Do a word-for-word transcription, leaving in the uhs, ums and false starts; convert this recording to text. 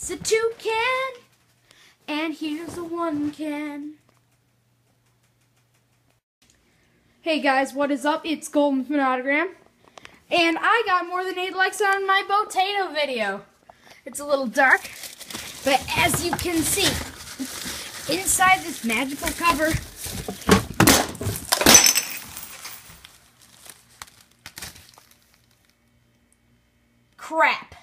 It's a two can, and here's a one can. Hey guys, what is up? It's Golden Phonogram, and I got more than eight likes on my Botato video. It's a little dark, but as you can see, inside this magical cover, crap.